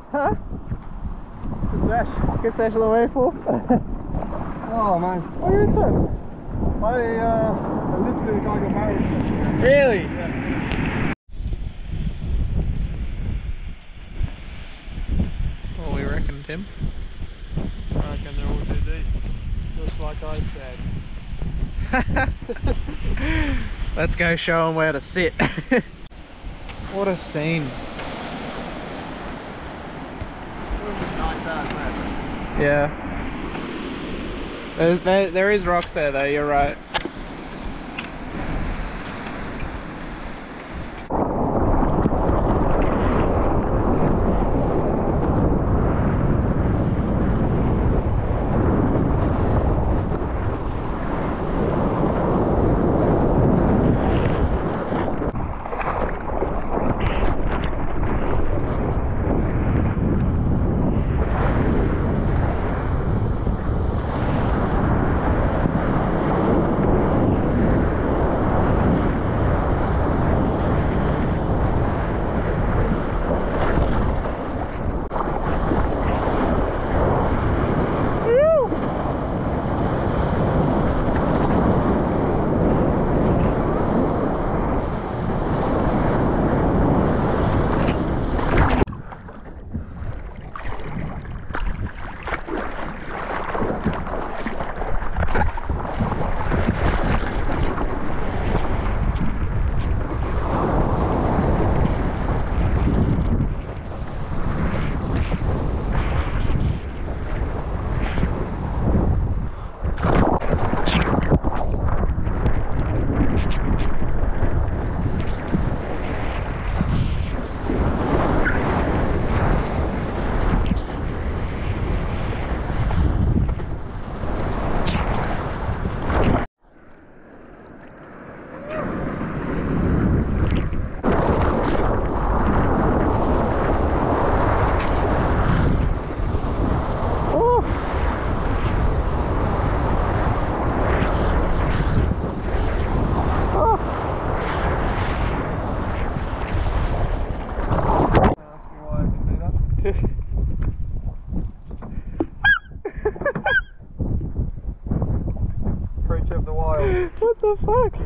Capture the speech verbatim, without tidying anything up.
Huh? Good sesh. Good sesh on the way for. Oh man. What are you doing? I, uh, I literally got married. Really? Yeah. What we reckon, Tim? I reckon they're all too deep. Just like I said. Let's go show them where to sit. What a scene. Nice ass mess. Yeah. There, there, there is rocks there though, you're right. Preach of the wild. What the fuck?